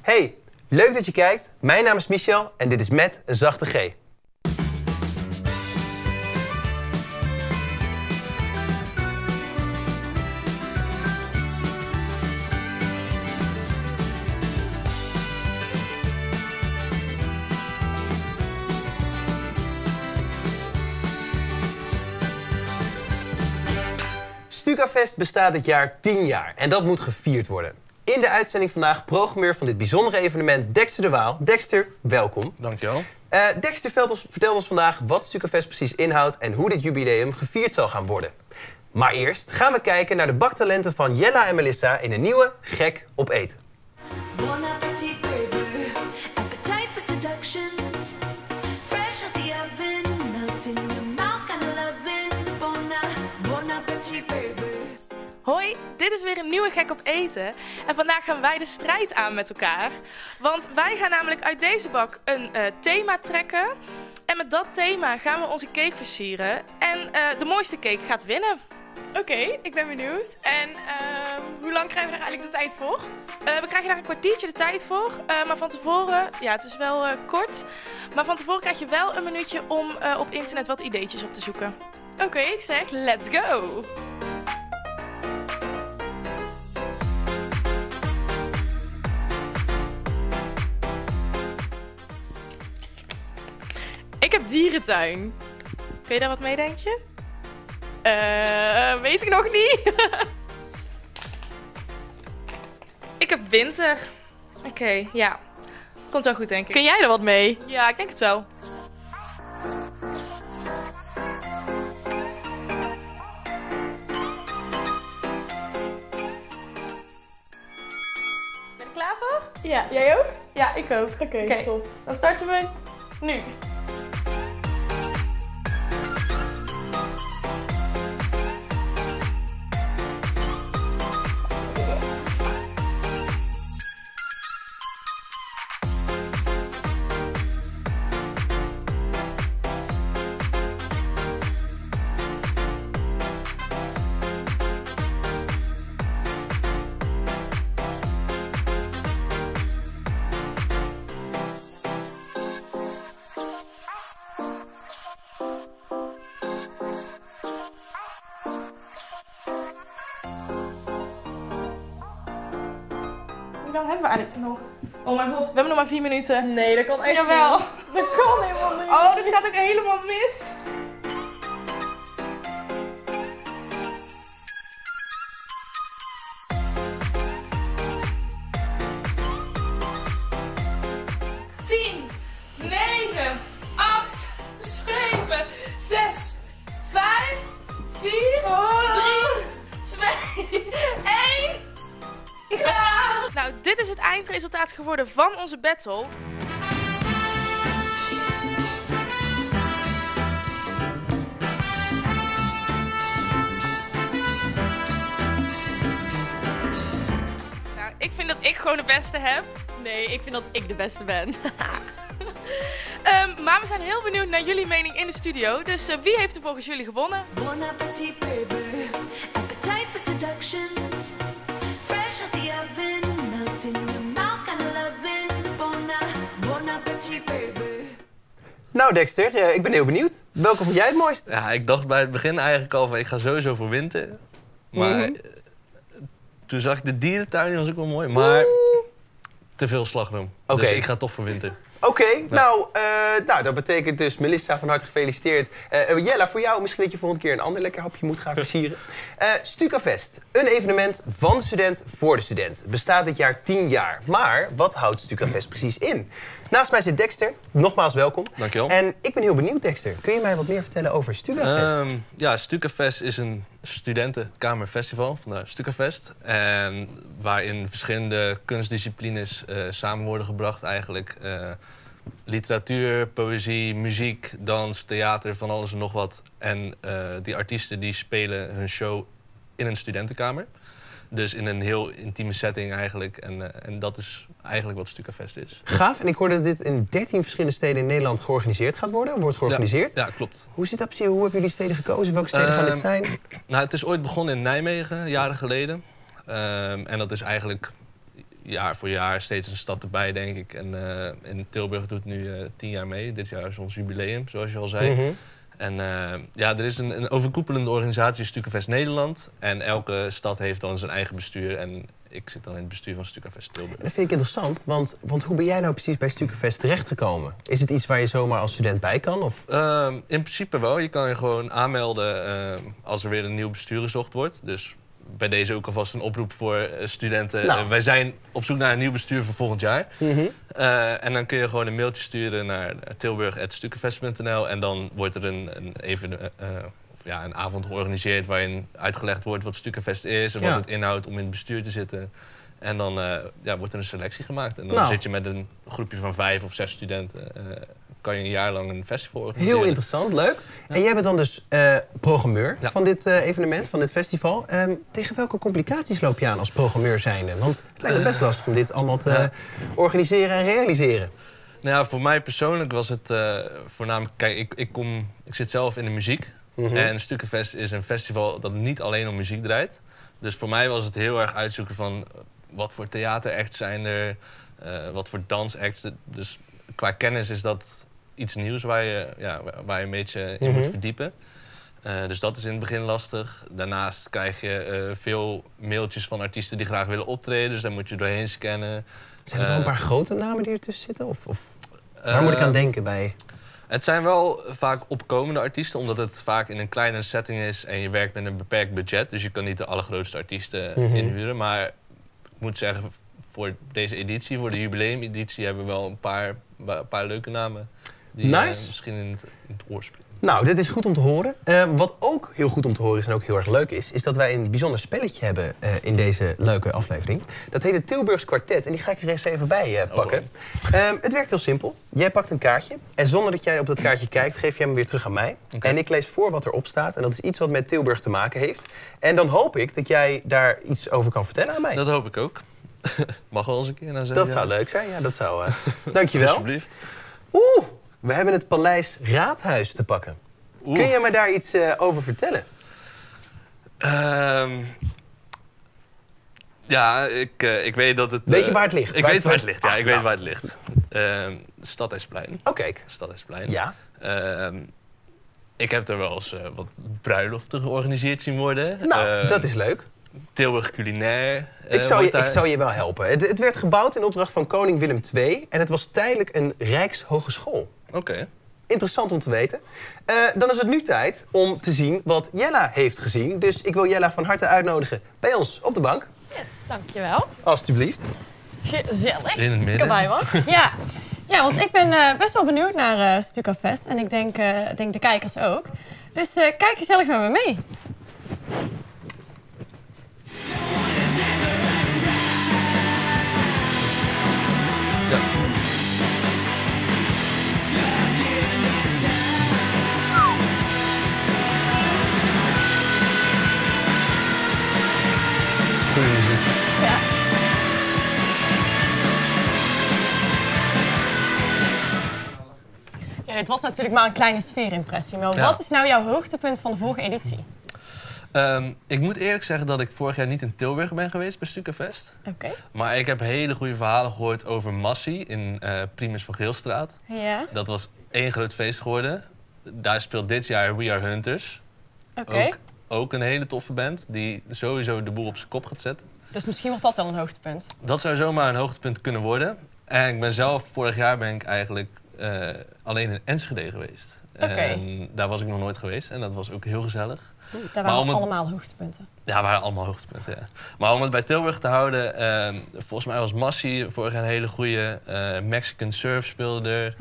Hey, leuk dat je kijkt. Mijn naam is Michel en dit is Met een zachte G. StukaFest bestaat dit jaar 10 jaar en dat moet gevierd worden. In de uitzending vandaag programmeur van dit bijzondere evenement Dexter de Waal. Dexter, welkom. Dankjewel. Dexter vertelt ons vandaag wat StukaFest precies inhoudt en hoe dit jubileum gevierd zal gaan worden. Maar eerst gaan we kijken naar de baktalenten van Jella en Melissa in een nieuwe Gek op Eten. Bon appetit, baby. Appetite for seduction. Fresh out the oven. Melt in your mouth, kind of loving. Bon appetit, baby. Hoi, dit is weer een nieuwe Gek op Eten. En vandaag gaan wij de strijd aan met elkaar. Want wij gaan namelijk uit deze bak een thema trekken. En met dat thema gaan we onze cake versieren. En de mooiste cake gaat winnen. Oké, ik ben benieuwd. En hoe lang krijgen we daar eigenlijk de tijd voor? We krijgen daar een kwartiertje de tijd voor. Maar van tevoren, ja het is wel kort. Maar van tevoren krijg je wel een minuutje om op internet wat ideetjes op te zoeken. Oké, ik zeg let's go! Ik heb dierentuin. Kun je daar wat mee, denk je? Weet ik nog niet. Ik heb winter. Oké, ja. Komt wel goed, denk ik. Kun jij er wat mee? Ja, ik denk het wel. Ben je klaar voor? Ja, jij ook? Ja, ik ook. Oké, top. Dan starten we nu. Hoe lang hebben we eigenlijk nog? Oh mijn god, we hebben nog maar 4 minuten. Nee, dat kan echt Jawel. niet. Dat kan helemaal niet. Oh, dit gaat ook helemaal mis. Tien, 9, 8, 7, 6, 5, 4, 3, 2, 1. Klaar! Nou, dit is het eindresultaat geworden van onze battle. Nou, ik vind dat ik gewoon de beste heb. Nee, ik vind dat ik de beste ben. Maar we zijn heel benieuwd naar jullie mening in de studio. Dus wie heeft er volgens jullie gewonnen? Bon appetit, baby. Appetite for seduction. Fresh out the oven. Melt in your mouth, kind of loving. Bon appetit, baby. Nou Dexter, ik ben heel benieuwd. Welke vond jij het mooist? Ja, ik dacht bij het begin eigenlijk al van ik ga sowieso voor winter. Maar toen zag ik de dierentuin, die was ook wel mooi. Maar te veel slagroom. Oké. Dus ik ga toch voor winter. Oké, nou, dat betekent dus Melissa van harte gefeliciteerd. Jella, voor jou misschien dat je volgende keer een ander lekker hapje moet gaan versieren. StukaFest, een evenement van de student voor de student. Bestaat dit jaar 10 jaar. Maar wat houdt StukaFest precies in? Naast mij zit Dexter, nogmaals welkom. Dankjewel. En ik ben heel benieuwd, Dexter. Kun je mij wat meer vertellen over StukaFest? Ja, StukaFest is een studentenkamerfestival, vandaar StukaFest. En waarin verschillende kunstdisciplines samen worden gebracht eigenlijk. Literatuur, poëzie, muziek, dans, theater, van alles en nog wat. En die artiesten die spelen hun show in een studentenkamer. Dus in een heel intieme setting eigenlijk. En dat is eigenlijk wat StukaFest is. Gaaf. En ik hoorde dat dit in 13 verschillende steden in Nederland georganiseerd gaat worden. Wordt georganiseerd. Ja, klopt. Hoe zit dat precies? Hoe hebben jullie steden gekozen? Welke steden gaan dit zijn? Nou, het is ooit begonnen in Nijmegen, jaren geleden. En dat is eigenlijk jaar voor jaar steeds een stad erbij, denk ik. En in Tilburg doet nu 10 jaar mee. Dit jaar is ons jubileum, zoals je al zei. Mhm. En er is een overkoepelende organisatie, Stukkenfest Nederland. En elke stad heeft dan zijn eigen bestuur. En ik zit dan in het bestuur van Stukkenfest Tilburg. Dat vind ik interessant, want hoe ben jij nou precies bij Stukkenfest terechtgekomen? Is het iets waar je zomaar als student bij kan? Of? In principe wel. Je kan je gewoon aanmelden als er weer een nieuw bestuur gezocht wordt. Dus bij deze ook alvast een oproep voor studenten. Nou. Wij zijn op zoek naar een nieuw bestuur voor volgend jaar. Mhm. En dan kun je gewoon een mailtje sturen naar tilburg@stukkenfest.nl. En dan wordt er een avond georganiseerd waarin uitgelegd wordt wat Stukkenfest is en wat Ja. het inhoudt om in het bestuur te zitten. En dan wordt er een selectie gemaakt. En dan Nou. zit je met een groepje van 5 of 6 studenten. Kan je een jaar lang een festival organiseren. Heel interessant, leuk. Ja. En jij bent dan dus programmeur Ja. van dit evenement, van dit festival. Tegen welke complicaties loop je aan als programmeur zijnde? Want het lijkt me best lastig om dit allemaal te organiseren en realiseren. Nou ja, voor mij persoonlijk was het voornamelijk... Kijk, ik zit zelf in de muziek. Mhm. En Stukkenfest is een festival dat niet alleen om muziek draait. Dus voor mij was het heel erg uitzoeken van... wat voor theateracts zijn er, wat voor dansacts. Dus qua kennis is dat iets nieuws waar je een beetje in moet verdiepen. Dus dat is in het begin lastig. Daarnaast krijg je veel mailtjes van artiesten die graag willen optreden. Dus daar moet je doorheen scannen. Zijn er al een paar grote namen die ertussen zitten? Of waar moet ik aan denken bij? Het zijn wel vaak opkomende artiesten, omdat het vaak in een kleinere setting is en je werkt met een beperkt budget. Dus je kan niet de allergrootste artiesten inhuren. Maar ik moet zeggen, voor deze editie, voor de jubileumeditie, hebben we wel een paar leuke namen. Die Nice. misschien in het oor springen. Nou, dit is goed om te horen. Wat ook heel goed om te horen is en ook heel erg leuk is dat wij een bijzonder spelletje hebben in deze leuke aflevering. Dat heet het Tilburgs Kwartet en die ga ik er eens even bij pakken. Het werkt heel simpel. Jij pakt een kaartje en zonder dat jij op dat kaartje kijkt, geef je hem weer terug aan mij. Oké. En ik lees voor wat erop staat en dat is iets wat met Tilburg te maken heeft. En dan hoop ik dat jij daar iets over kan vertellen aan mij. Dat hoop ik ook. Mag wel eens een keer naar zeggen. Dat zou leuk zijn, ja, dat zou... Dankjewel. Alsjeblieft. Oeh, we hebben het Paleis Raadhuis te pakken. Oeh. Kun jij me daar iets over vertellen? Ja, ik weet dat het... Weet je waar het ligt? Ik weet waar het ligt, ja. Ah, Ik weet nou. waar het ligt. Stadhuisplein. Oh, kijk. Stadhuisplein. Ja. Ik heb er wel eens wat bruiloften georganiseerd zien worden. Nou, dat is leuk. Tilburg culinair. Ik zou je wel helpen. Het werd gebouwd in opdracht van koning Willem II en het was tijdelijk een Rijkshogeschool. Oké. Interessant om te weten. Dan is het nu tijd om te zien wat Jella heeft gezien. Dus ik wil Jella van harte uitnodigen bij ons op de bank. Yes, dankjewel. Alsjeblieft. Gezellig. In het Dat ik midden. erbij mag. Ja. Ja, want ik ben best wel benieuwd naar Stukkenfest. En ik denk de kijkers ook. Dus kijk gezellig met me mee. Goeie muziek. Ja. Ja, dit was natuurlijk maar een kleine sfeerimpressie. Maar Ja. wat is nou jouw hoogtepunt van de vorige editie? Ik moet eerlijk zeggen dat ik vorig jaar niet in Tilburg ben geweest bij Stukkenfest. Oké. Maar ik heb hele goede verhalen gehoord over Massie in Primus van Geelstraat. Ja. Dat was één groot feest geworden. Daar speelt dit jaar We Are Hunters. Oké. Ook een hele toffe band die sowieso de boel op zijn kop gaat zetten. Dus misschien wordt dat wel een hoogtepunt. Dat zou zomaar een hoogtepunt kunnen worden. En ik ben zelf, vorig jaar ben ik eigenlijk alleen in Enschede geweest. Oké. En daar was ik nog nooit geweest en dat was ook heel gezellig. Daar Maar waren om het- allemaal hoogtepunten. Ja, waren allemaal hoogtepunten, ja. Maar om het bij Tilburg te houden, volgens mij was Massie vorig jaar een hele goede. Mexican Surf speelde er.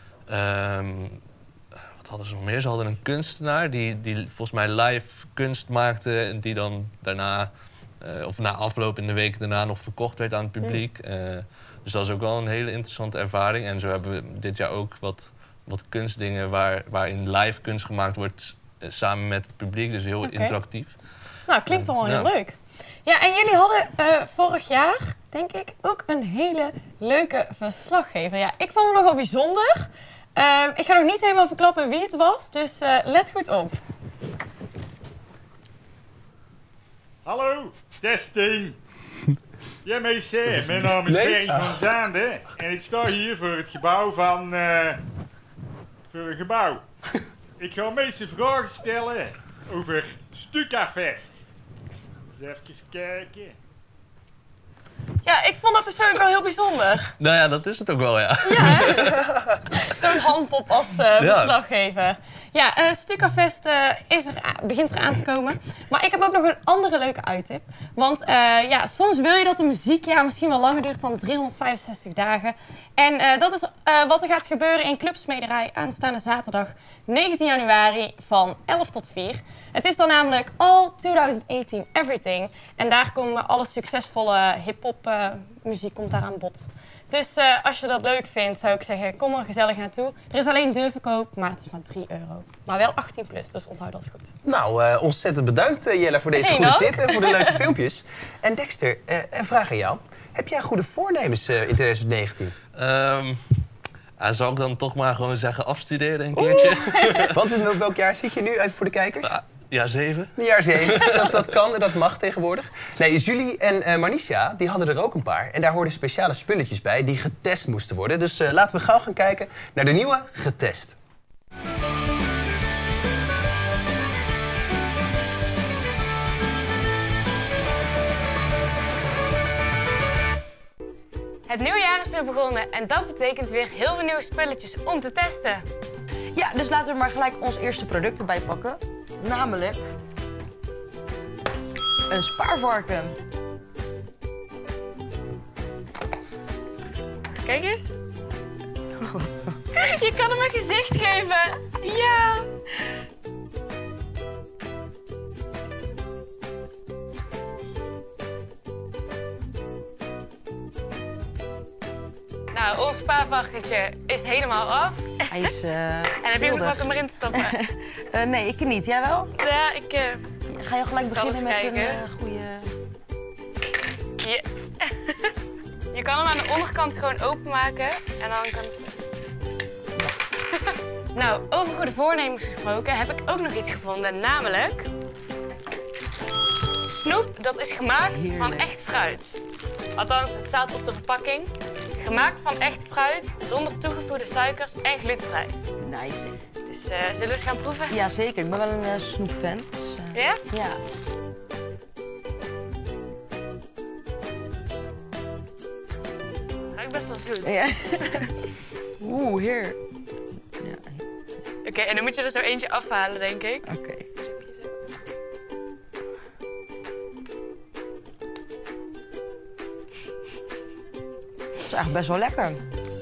Wat hadden ze nog meer? Ze hadden een kunstenaar die volgens mij live kunst maakte en die dan daarna, of na afloop in de week daarna nog verkocht werd aan het publiek. Dus dat is ook wel een hele interessante ervaring. En zo hebben we dit jaar ook wat kunstdingen waarin live kunst gemaakt wordt samen met het publiek. Dus heel Oké. interactief. Nou, klinkt allemaal heel Ja. leuk. Ja, en jullie hadden vorig jaar, denk ik, ook een hele leuke verslaggever. Ja, ik vond hem nogal bijzonder. Ik ga nog niet helemaal verklappen wie het was, dus let goed op. Hallo, testing. Ja, meester, mijn naam is Ferry van Zaande en ik sta hier voor het gebouw van... voor een gebouw. Ik ga meeste vragen stellen over Stukafest. Eens even kijken. Ja, ik vond dat persoonlijk wel heel bijzonder. Nou ja, dat is het ook wel, ja. Ja, hè? Zo'n handpop als verslaggever. Ja, Stukafest begint eraan te komen. Maar ik heb ook nog een andere leuke uittip. Want ja, soms wil je dat een muziekjaar misschien wel langer duurt dan 365 dagen. En dat is wat er gaat gebeuren in Club Smederij aanstaande zaterdag 19 januari van 11 tot 4. Het is dan namelijk All 2018 Everything. En daar komen alle succesvolle hip-hop muziek komt daar aan bod. Dus als je dat leuk vindt, zou ik zeggen, kom er gezellig naartoe. Er is alleen deurverkoop, maar het is maar €3. Maar wel 18+, dus onthoud dat goed. Nou, ontzettend bedankt Jella voor deze goede tip en voor de leuke filmpjes. En Dexter, een vraag aan jou. Heb jij goede voornemens in 2019? Zal ik dan toch maar gewoon zeggen afstuderen een keertje? Want in welk jaar zit je nu, even voor de kijkers? Jaar 7. Jaar 7, dat kan en dat mag tegenwoordig. Nee, Julie en Marnisha, die hadden er ook een paar. En daar hoorden speciale spulletjes bij die getest moesten worden. Dus laten we gauw gaan kijken naar de nieuwe Getest. Het nieuwe jaar is weer begonnen en dat betekent weer heel veel nieuwe spulletjes om te testen. Ja, dus laten we maar gelijk ons eerste product erbij pakken. Namelijk een spaarvarken. Kijk eens. Je kan hem een gezicht geven. Ja. Nou, ons spaarvarkentje is helemaal af. Hij is En heb je ook nog wat om erin te stoppen? nee, ik niet. Jij wel? Ja, ik... Ga je gelijk beginnen met een goede... Yes. Je kan hem aan de onderkant gewoon openmaken en dan kan het... Nou, over goede voornemens gesproken heb ik ook nog iets gevonden, namelijk... Snoep, dat is gemaakt van echt fruit. Althans, het staat op de verpakking. Gemaakt van echt fruit, zonder toegevoegde suikers en glutenvrij. Nice. Dus zullen we eens gaan proeven? Ja, zeker. Ik ben wel een snoepfan. Dus, Ja? Ja. Ruikt best wel zoet. Ja. Oeh, heer. Ja. Oké, en dan moet je er zo eentje afhalen, denk ik. Oké. Het is eigenlijk best wel lekker.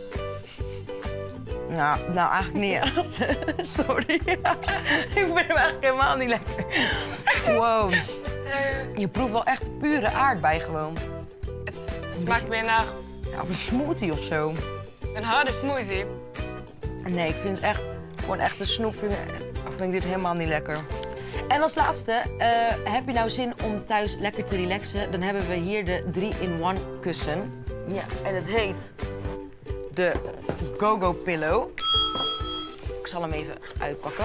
Nou eigenlijk niet echt. Sorry. Ik vind hem eigenlijk helemaal niet lekker. Wow. Je proeft wel echt pure aardbei gewoon. Het smaakt meer naar Ja, of een smoothie of zo. een harde smoothie. Nee, ik vind het echt gewoon echt een snoep. Vind ik dit helemaal niet lekker. En als laatste, heb je nou zin om thuis lekker te relaxen? Dan hebben we hier de 3-in-1 kussen. Ja, en het heet de Go-Go Pillow. Ik zal hem even uitpakken.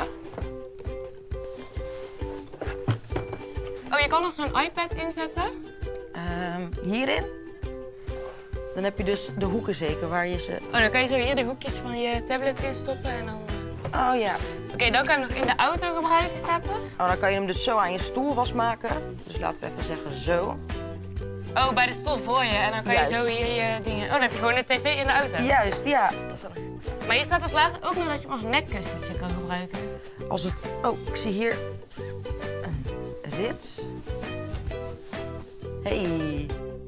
Oh, je kan nog zo'n iPad inzetten? Hierin. Dan heb je dus de hoeken zeker waar je ze... Oh, dan kan je zo hier de hoekjes van je tablet in stoppen en dan... Oh ja. Oké, dan kan je hem nog in de auto gebruiken, staat er? Oh, dan kan je hem dus zo aan je stoel vastmaken. Dus laten we even zeggen zo. Oh, bij de stoel voor je en dan kan Juist. je zo hier je dingen... Oh, dan heb je gewoon een tv in de auto. Juist, ja. Maar hier staat als laatste ook nog dat je hem als nekkussentje kan gebruiken. Als het... Oh, ik zie hier een rits. Hey.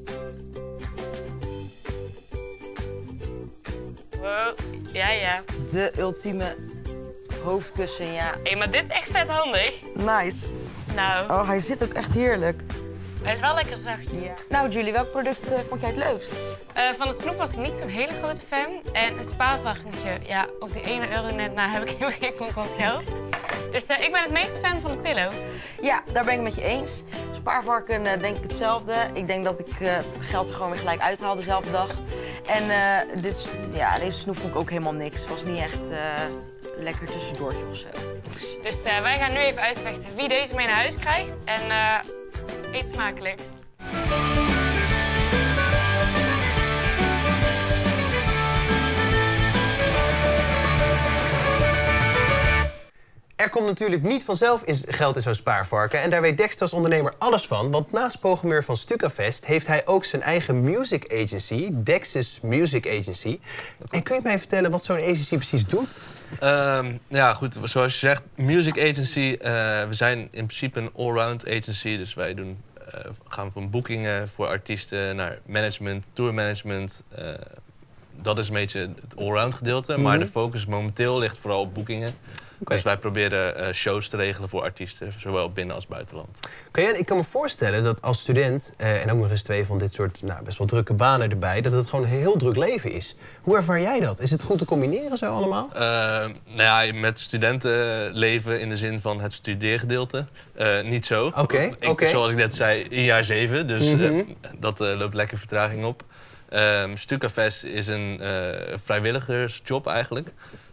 Wow, ja. De ultieme hoofdkussen, ja. Hé, maar dit is echt vet handig. Nice. Nou, Oh, hij zit ook echt heerlijk. hij is wel lekker zacht. Ja. Nou, Julie, welk product vond jij het leukst? Van het snoep was ik niet zo'n hele grote fan. En het spaarvarkentje, ja, op die €1 net na heb ik helemaal geen contant geld. Dus ik ben het meeste fan van de pillow. Ja, daar ben ik het met je eens. Spaarvarken denk ik hetzelfde. Ik denk dat ik het geld er gewoon weer gelijk uithaal dezelfde dag. En deze snoep vond ik ook helemaal niks. Het was niet echt lekker tussendoortje of zo. Dus wij gaan nu even uitvechten wie deze mee naar huis krijgt. En eet smakelijk. Er komt natuurlijk niet vanzelf geld in zo'n spaarvarken. En daar weet Dexter als ondernemer alles van. Want naast programmeur van Stukafest heeft hij ook zijn eigen music agency. Dex's Music Agency. En kun je mij vertellen wat zo'n agency precies doet? Ja, goed. Zoals je zegt, music agency. We zijn in principe een allround agency. Dus wij gaan van boekingen voor artiesten naar management, tourmanagement. Dat is een beetje het allround gedeelte. Maar de focus momenteel ligt vooral op boekingen. Dus wij proberen shows te regelen voor artiesten, zowel binnen als buitenland. Ik kan me voorstellen dat als student, en ook nog eens 2 van dit soort best wel drukke banen erbij, dat het gewoon een heel druk leven is. Hoe ervaar jij dat? Is het goed te combineren zo allemaal? Met studentenleven in de zin van het studeergedeelte. Niet zo. Zoals ik net zei, in jaar 7. Dus dat loopt lekker vertraging op. Stukafest is een vrijwilligersjob eigenlijk.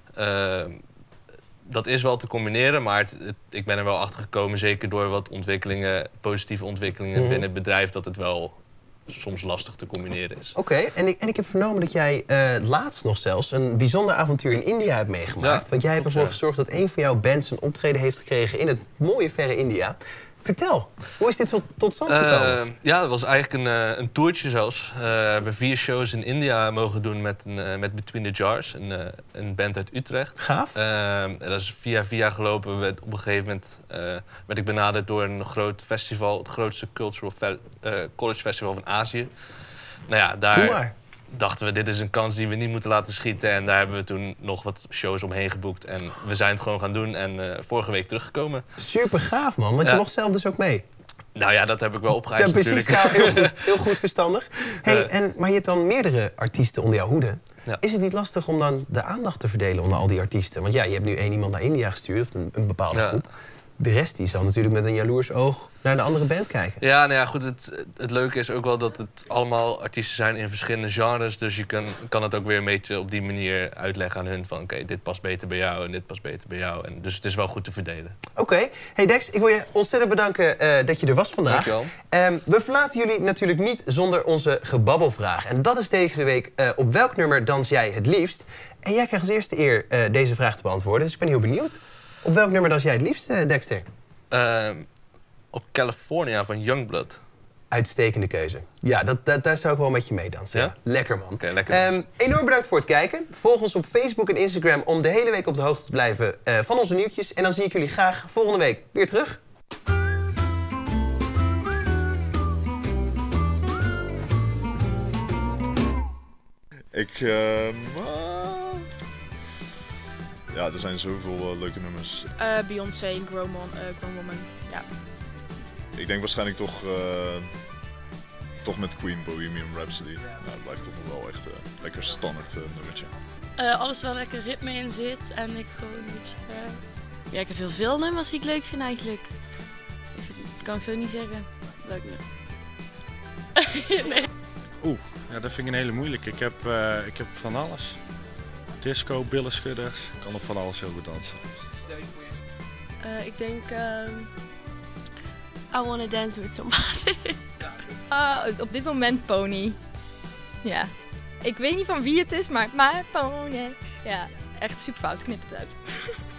Dat is wel te combineren, maar ik ben er wel achter gekomen, zeker door wat positieve ontwikkelingen binnen het bedrijf, dat het wel soms lastig te combineren is. En ik heb vernomen dat jij laatst nog zelfs een bijzonder avontuur in India hebt meegemaakt. Want jij hebt ervoor gezorgd dat een van jouw bands een optreden heeft gekregen in het mooie verre India. Vertel, hoe is dit tot stand gekomen? Dat was eigenlijk een toertje zelfs. We hebben 4 shows in India mogen doen met Between the Jars, een band uit Utrecht. Gaaf. Dat is via gelopen. Op een gegeven moment werd ik benaderd door een groot festival, het grootste college festival van Azië. Nou ja, daar dachten we, dit is een kans die we niet moeten laten schieten. En daar hebben we toen nog wat shows omheen geboekt. En we zijn het gewoon gaan doen en vorige week teruggekomen. Super gaaf, man. Want je mocht zelf dus ook mee. Nou ja, dat heb ik wel opgeëist natuurlijk. Precies, heel goed verstandig. Maar je hebt dan meerdere artiesten onder jouw hoede. Ja. Is het niet lastig om dan de aandacht te verdelen onder al die artiesten? Want ja, je hebt nu 1 iemand naar India gestuurd, of een bepaalde groep. De rest die zal natuurlijk met een jaloers oog naar de andere band kijken. Ja, nou ja, goed. Het leuke is ook wel dat het allemaal artiesten zijn in verschillende genres. Dus je kan het ook weer een beetje op die manier uitleggen aan hun van oké, dit past beter bij jou en dit past beter bij jou. En dus het is wel goed te verdelen. Oké. Hey Dex, ik wil je ontzettend bedanken dat je er was vandaag. Dankjewel. We verlaten jullie natuurlijk niet zonder onze gebabbelvraag. En dat is deze week, op welk nummer dans jij het liefst? En jij krijgt als eerste eer deze vraag te beantwoorden. Dus ik ben heel benieuwd. Op welk nummer dans jij het liefst, Dexter? Op California van Youngblood. Uitstekende keuze. Ja, daar zou ik wel met je mee dansen. Ja? Lekker, man. Okay, lekker. Enorm bedankt voor het kijken. Volg ons op Facebook en Instagram om de hele week op de hoogte te blijven van onze nieuwtjes. En dan zie ik jullie graag volgende week weer terug. Ja, er zijn zoveel leuke nummers. Beyoncé, Grown Woman, ja. Ik denk waarschijnlijk toch met Queen, Bohemian Rhapsody. Ja, dat blijft toch wel echt een lekker standaard nummertje. Alles wel lekker ritme in zit en ik gewoon een beetje... Ja, ik heb heel veel nummers die ik leuk vind eigenlijk. Dat kan ik zo niet zeggen. Leuk nee. Ja, dat vind ik een hele moeilijke. Ik heb van alles. Disco, billenschudders, ik kan op van alles heel goed dansen. Ik denk I Wanna Dance With Somebody. Op dit moment Pony. Ja. Ik weet niet van wie het is, maar Pony. Ja, echt super fout, knip het uit.